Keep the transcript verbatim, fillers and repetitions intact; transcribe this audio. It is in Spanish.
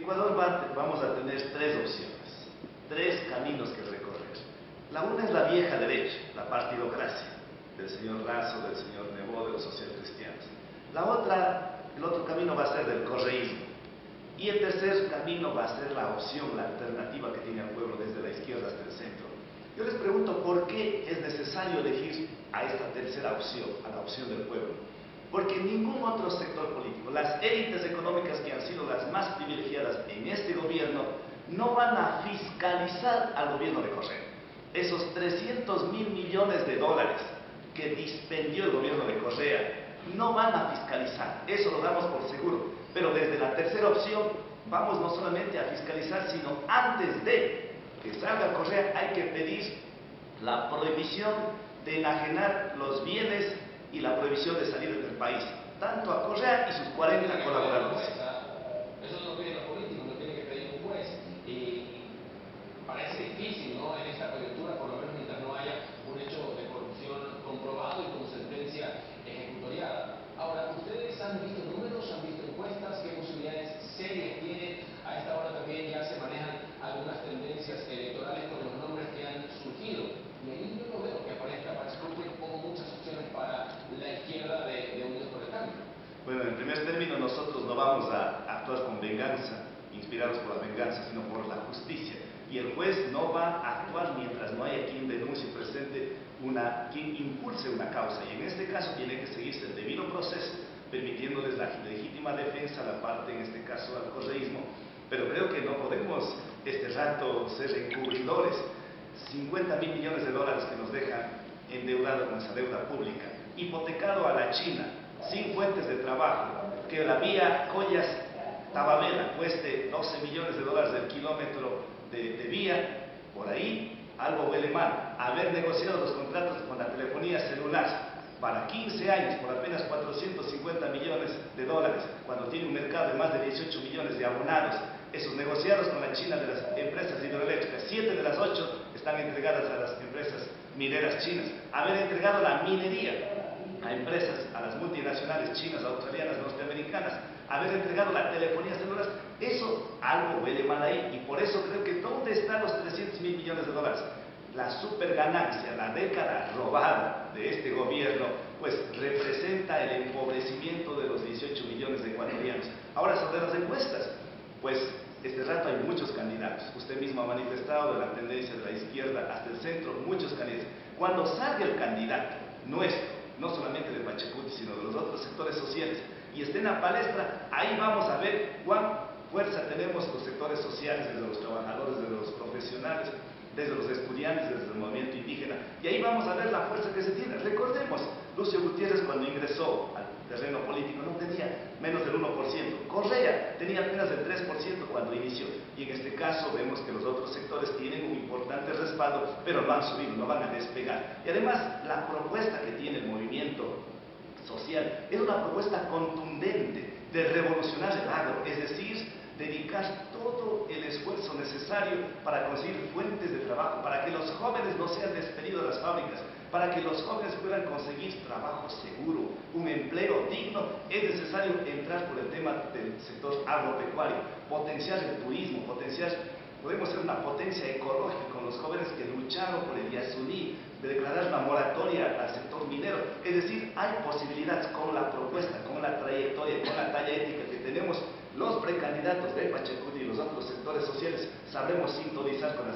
Ecuador va, vamos a tener tres opciones, tres caminos que recorrer. La una es la vieja derecha, la partidocracia, del señor Lasso, del señor Nebot, de los socialcristianos. La otra, el otro camino va a ser del correísmo. Y el tercer camino va a ser la opción, la alternativa que tiene el pueblo desde la izquierda hasta el centro. Yo les pregunto por qué es necesario elegir a esta tercera opción, a la opción del pueblo. Porque ningún otro sector político, las élites económicas que han sido las más privilegiadas en este gobierno, no van a fiscalizar al gobierno de Correa. Esos trescientos mil millones de dólares que dispendió el gobierno de Correa no van a fiscalizar, eso lo damos por seguro. Pero desde la tercera opción vamos no solamente a fiscalizar, sino antes de que salga Correa hay que pedir la prohibición de enajenar los bienes y la prohibición de salir del país, tanto a Correa y sus cuarenta colaboradores. Eso no lo piden los políticos, lo tiene que pedir un juez. Y parece difícil, ¿no?, en esta coyuntura, por lo menos mientras no haya un hecho de corrupción comprobado y con sentencia ejecutoriada. Ahora, ¿ustedes han visto números, han visto encuestas? ¿Qué posibilidades serias tienen? A esta hora también ya se manejan algunas tendencias electorales con los nombres que han surgido. Y ahí yo no veo que aparezca Pachacuti como muchas opciones para la izquierda de, de Unidos por el Cambio. Bueno, en primer término, nosotros no vamos a actuar con venganza, inspirados por la venganza, sino por la justicia. Y el juez no va a actuar mientras no haya quien denuncie, presente una, quien impulse una causa. Y en este caso tiene que seguirse el debido proceso, permitiéndoles la legítima defensa a la parte, en este caso al correísmo. Pero creo que no podemos este rato ser encubridores. cincuenta mil millones de dólares que nos dejan endeudados con esa deuda pública, hipotecado a la China, sin fuentes de trabajo, que la vía Collas-Tababela cueste doce millones de dólares del kilómetro de, de vía, por ahí algo huele mal. Haber negociado los contratos con la telefonía celular para quince años por apenas cuatrocientos cincuenta millones de dólares, cuando tiene un mercado de más de dieciocho millones de abonados, esos negociados con la China de las empresas hidroeléctricas, siete de las ocho están entregadas a las empresas mineras chinas. Haber entregado la minería a empresas, a las multinacionales chinas, australianas, norteamericanas, haber entregado la telefonía celular, eso algo huele mal ahí. Y por eso creo que ¿dónde están los trescientos mil millones de dólares? La super ganancia, la década robada de este gobierno, pues representa el empobrecimiento de los dieciocho millones de ecuatorianos. Ahora, sobre las encuestas, pues este rato hay muchos candidatos. Usted mismo ha manifestado de la tendencia de la izquierda hasta el centro, muchos candidatos. Cuando salga el candidato nuestro, no solamente de Pachacuti, sino de los otros sectores sociales, y esté en la palestra, ahí vamos a ver cuán fuerza tenemos los sectores sociales, desde los trabajadores, desde los profesionales, desde los estudiantes, desde el movimiento indígena, y ahí vamos a ver la fuerza que se tiene. Recordemos, Lucio Gutiérrez cuando ingresó al terreno político no tenía menos del uno por ciento, Correa tenía apenas el tres por ciento cuando inició, y en este caso vemos que los otros sectores tienen un importante respaldo, pero no han subido, no van a despegar. Y además, la propuesta que tiene el movimiento social es una propuesta contundente de revolucionar el agro, es decir, dedicar todo el esfuerzo necesario para conseguir fuentes de trabajo, para que los jóvenes no sean despedidos de las fábricas, para que los jóvenes puedan conseguir trabajo seguro, un empleo digno. Es necesario entrar por el tema del sector agropecuario, potenciar el turismo, potenciar, podemos ser una potencia ecológica con los jóvenes que lucharon por el Yasuní, de declarar una moratoria al sector minero. Es decir, hay posibilidades con la propuesta, con la trayectoria, con la talla ética que tenemos los precandidatos de Pachacuti y los otros sectores sociales. Sabremos sintonizar con las